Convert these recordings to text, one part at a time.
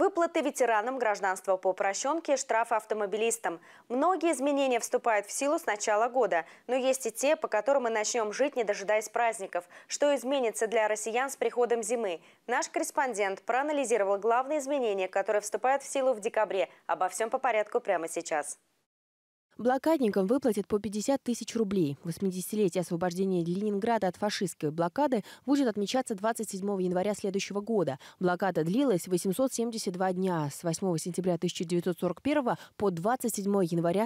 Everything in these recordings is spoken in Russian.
Выплаты ветеранам, гражданство по упрощенке, штрафы автомобилистам. Многие изменения вступают в силу с начала года, но есть и те, по которым мы начнем жить, не дожидаясь праздников. Что изменится для россиян с приходом зимы? Наш корреспондент проанализировал главные изменения, которые вступают в силу в декабре. Обо всем по порядку прямо сейчас. Блокадникам выплатят по 50 тысяч рублей. 80-летие освобождения Ленинграда от фашистской блокады будет отмечаться 27 января следующего года. Блокада длилась 872 дня с 8 сентября 1941 по 27 января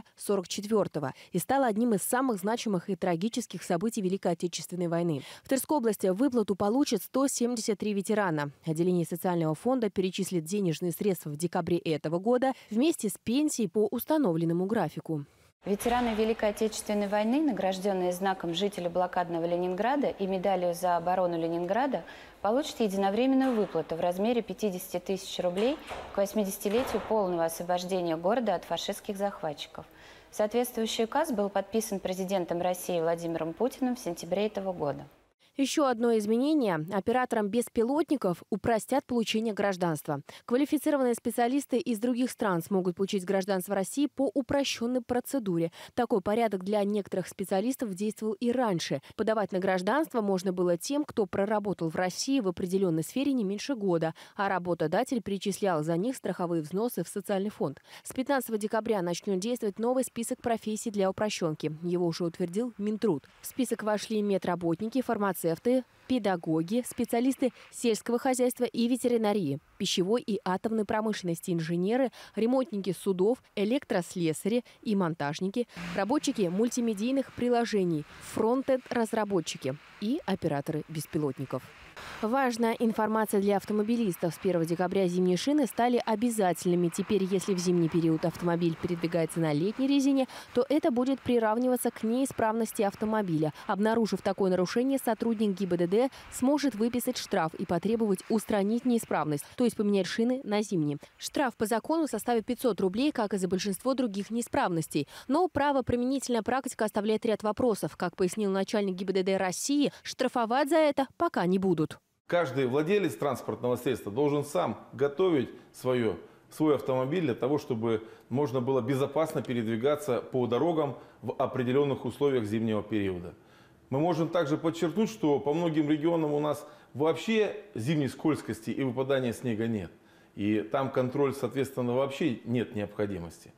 1944 и стала одним из самых значимых и трагических событий Великой Отечественной войны. В Тверской области выплату получат 173 ветерана. Отделение социального фонда перечислит денежные средства в декабре этого года вместе с пенсией по установленному графику. Ветераны Великой Отечественной войны, награжденные знаком жителя блокадного Ленинграда и медалью за оборону Ленинграда, получат единовременную выплату в размере 50 тысяч рублей к 80-летию полного освобождения города от фашистских захватчиков. Соответствующий указ был подписан президентом России Владимиром Путиным в сентябре этого года. Еще одно изменение – операторам беспилотников упростят получение гражданства. Квалифицированные специалисты из других стран смогут получить гражданство России по упрощенной процедуре. Такой порядок для некоторых специалистов действовал и раньше. Подавать на гражданство можно было тем, кто проработал в России в определенной сфере не меньше года, а работодатель перечислял за них страховые взносы в социальный фонд. С 15 декабря начнет действовать новый список профессий для упрощенки. Его уже утвердил Минтруд. В список вошли медработники, фармацевты, педагоги, специалисты сельского хозяйства и ветеринарии, пищевой и атомной промышленности, инженеры, ремонтники судов, электрослесари и монтажники, разработчики мультимедийных приложений, фронтенд-разработчики и операторы беспилотников. Важная информация для автомобилистов. С 1 декабря зимние шины стали обязательными. Теперь, если в зимний период автомобиль передвигается на летней резине, то это будет приравниваться к неисправности автомобиля. Обнаружив такое нарушение, сотрудник ГИБДД сможет выписать штраф и потребовать устранить неисправность, то есть поменять шины на зимние. Штраф по закону составит 500 рублей, как и за большинство других неисправностей. Но правоприменительная практика оставляет ряд вопросов. Как пояснил начальник ГИБДД России, штрафовать за это пока не будут. Каждый владелец транспортного средства должен сам готовить свой автомобиль для того, чтобы можно было безопасно передвигаться по дорогам в определенных условиях зимнего периода. Мы можем также подчеркнуть, что по многим регионам у нас вообще зимней скользкости и выпадания снега нет. И там контроль, соответственно, вообще нет необходимости.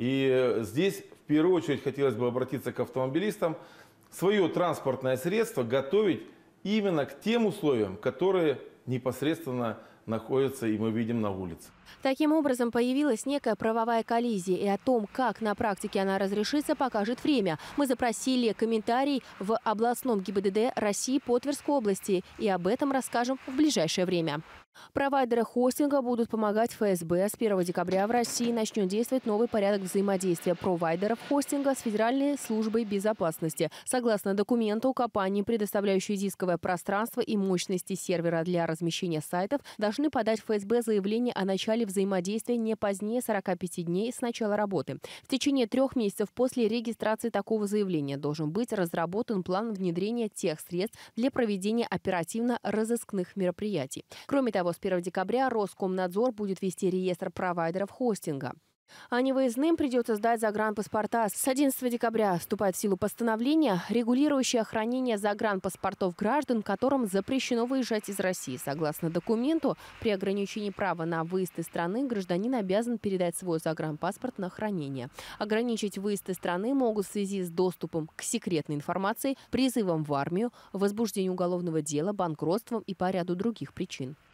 И здесь в первую очередь хотелось бы обратиться к автомобилистам. Свое транспортное средство готовить именно к тем условиям, которые непосредственно находятся и мы видим на улице. Таким образом, появилась некая правовая коллизия, и о том, как на практике она разрешится, покажет время. Мы запросили комментарий в областном ГИБДД России по Тверской области, и об этом расскажем в ближайшее время. Провайдеры хостинга будут помогать ФСБ. С 1 декабря в России начнет действовать новый порядок взаимодействия провайдеров хостинга с Федеральной службой безопасности. Согласно документу, компании, предоставляющие дисковое пространство и мощности сервера для размещения сайтов, должны подать в ФСБ заявление о начале взаимодействия не позднее 45 дней с начала работы. В течение 3 месяцев после регистрации такого заявления должен быть разработан план внедрения тех средств для проведения оперативно-розыскных мероприятий. Кроме того, с 1 декабря Роскомнадзор будет вести реестр провайдеров хостинга. А невыездным придется сдать загранпаспорта. С 11 декабря вступает в силу постановление, регулирующее хранение загранпаспортов граждан, которым запрещено выезжать из России. Согласно документу, при ограничении права на выезд из страны гражданин обязан передать свой загранпаспорт на хранение. Ограничить выезд из страны могут в связи с доступом к секретной информации, призывом в армию, возбуждением уголовного дела, банкротством и по ряду других причин.